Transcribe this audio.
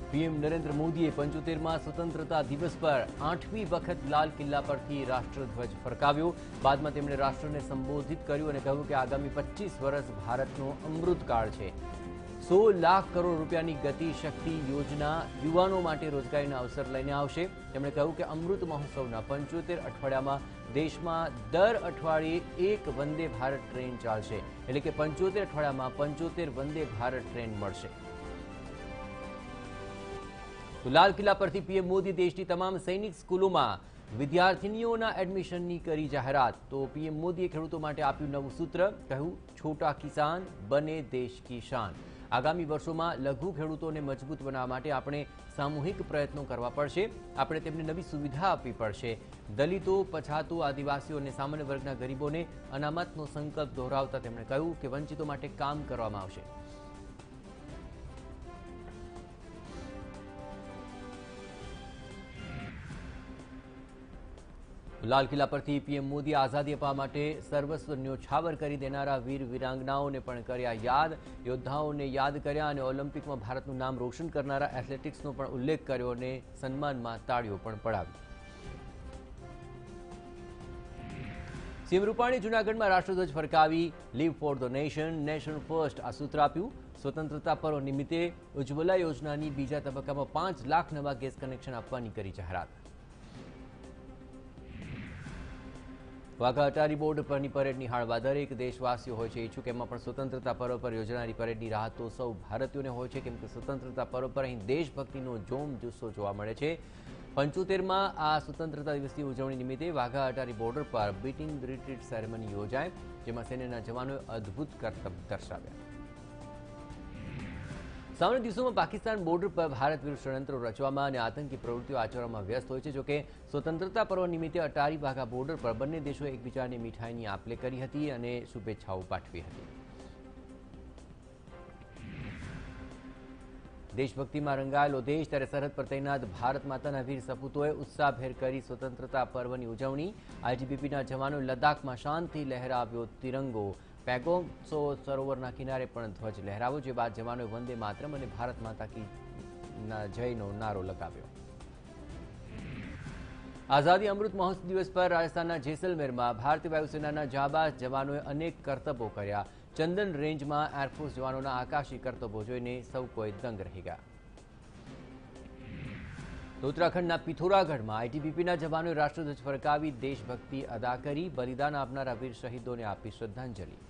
PM Narendra मोदीए 75માં સ્વતંત્રતા દિવસ પર 8મી વખત લાલ કિલ્લા પરથી રાષ્ટ્રધ્વજ ફરકાવ્યો। બાદમાં તેમણે રાષ્ટ્રને સંબોધિત કર્યું અને કહ્યું કે આગામી 25 વર્ષ ભારતનો અમૃતકાળ છે। 16 લાખ કરોડ રૂપિયાની ગતિ શક્તિ યોજના યુવાનો માટે રોજગારીના અવસર લઈને આવશે। તેમણે કહ્યું કે અમૃત મહોત્સવના 75 અઠવાડિયામાં દેશમાં દર અઠવાડિયે એક વંદે ભારત ટ્રેન ચાલશે, એટલે કે 75 અઠવાડિયામાં 75 વંદે ભારત ટ્રેન મળશે। तो लाल किला परथी पीएम मोदी देशनी तमाम सैनिक स्कूलों विद्यार्थिनीओना एडमिशननी करी जाहेरात। तो पीएम मोदीए खेडूतो माटे आप्युं नवुं सूत्र, कह्युं छोटा किसान बने देश की शान। आगामी वर्षों में लघु खेडूतोने मजबूत बनावा माटे आपणे सामूहिक प्रयत्नों करवा पड़शे। आपणे तेमने नवी सुविधा आपवी पड़शे। दलितों, पछातो, आदिवासीओ अने सामान्य वर्गना गरीबोने अनामतनो संकल्प दोहरावता तेमणे कह्युं के वंचितो माटे काम करवामां आवशे। लाल किला परथी पीएम मोदी आजादी अपावा माटे सर्वस्व न्योछावर करी देनारा वीर वीरांगनाओने पण कर्या याद। योद्धाओने याद कर्या अने ओलम्पिक में भारतनुं नाम रोशन करनारा एथलेटिक्सनो पण उल्लेख कर्यो अने सन्मानमां ताळीओ पण पडावी। सीएम रूपाणी जूनागढ़ में राष्ट्रध्वज फरकावी live for the nation, nation first आ सूत्र आप्युं। स्वतंत्रता पर्व निमित्ते उज्ज्वला योजनानी बीजा तबक्कामां 5 लाख नवा गैस कनेक्शन आपवानी करी जाहेरात। वाघा अटारी बोर्ड परनी परेड निहाळवा दरेक देशवासीओ होय छे इच्छुक। एमां पण स्वतंत्रता पर्व पर योजनारी परेडनी राह तो सौ भारतीयोने होय छे, केम के स्वतंत्रता पर्व पर અહીં દેશભક્તિનો જોમ જુસ્સો જોવા મળે છે। 75માં આ स्वतंत्रता દિવસની ઉજવણી નિમિત્તે વાઘા અટારી બોર્ડર પર બીટિંગ ધ રિટ્રીટ સેરેમની યોજાઈ, જેમાં સેનાના જવાનોએ અદ્ભુત કરતબ દર્શાવ્યા। सामान्य दिवसों में पाकिस्तान बॉर्डर पर भारत विरुद्ध षड्यंत्रों रचवामां अने आतंकी प्रवृत्तिओ आचरवामां व्यस्त होय छे। जो कि स्वतंत्रता पर्व निमित्ते अटारी वाघा बॉर्डर पर बंने देशोए एकबीजाने मीठाईनी आप-ले करी हती अने शुभेच्छाओ पाठवी हती। देशभक्ति में रंगायेलो देश, त्यारे सरहद पर तैनात भारत माताना वीर सपूतोए उत्साहभेर करी स्वतंत्रता पर्वनी उजवणी। आईटीबीपीना जवानोए लद्दाख में शांति लहराव्यो तिरंगो। पेगोंग सरोवरना किनारे पण ध्वज लहराव्यो, जे बाद जवानोए वंदे मातरम अने भारत माता की जयनो नारो लगाव्यो। आजादी अमृत महोत्सव दिवस पर राजस्थानना जैसलमेर में भारतीय वायुसेनाना जाबाज जवानोए अनेक करतबो कर्या। चंदन रेंज में एरफोर्स जवानोना आकाशी करतबो जोईने सौ कोई दंग रही गया। तो उत्तराखंडना पिथौरागढ़ में आईटीबीपीना जवानोए राष्ट्रध्वज फरकावी देशभक्ति अदा करी। बलिदान आपनारा वीर शहीदोने आपी श्रद्धांजलि।